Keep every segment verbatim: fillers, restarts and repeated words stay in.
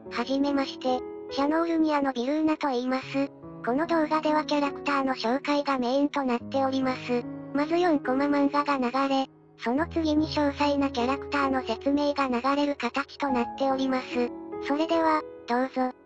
はじめまして。シャノールニアのビルーナと言います。この動画ではキャラクターの紹介がメインとなっております。まずよんコマ漫画が流れ、その次に詳細なキャラクターの説明が流れる形となっております。それでは、どうぞ。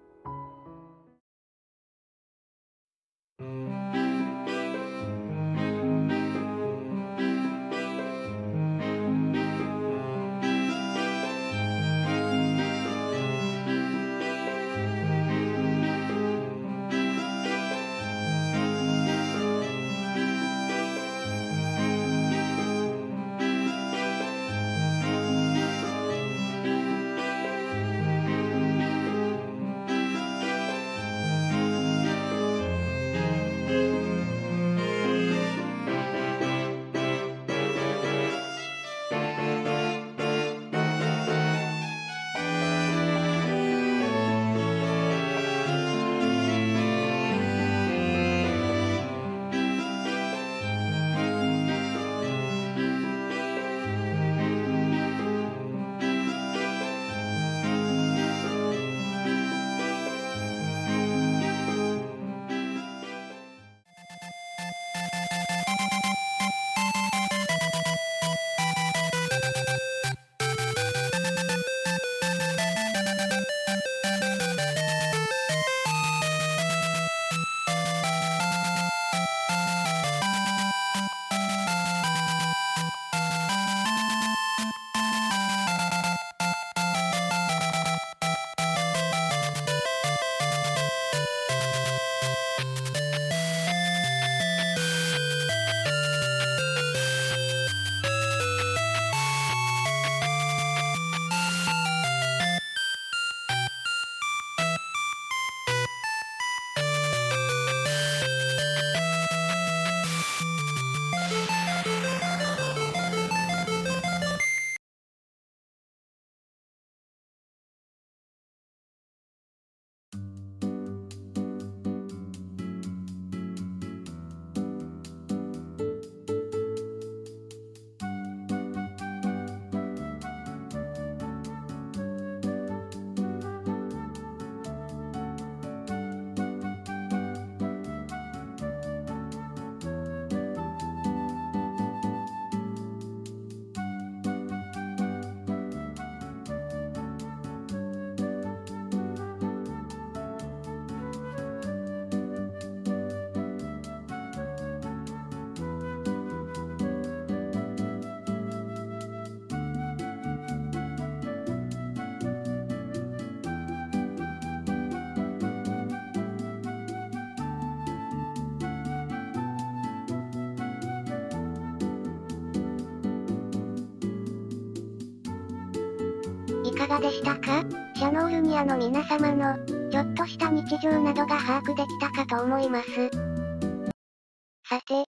いかがでしたか？シャノールニアの皆様の、ちょっとした日常などが把握できたかと思います。さて、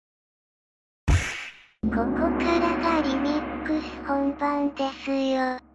ここからがリミックス本番ですよ。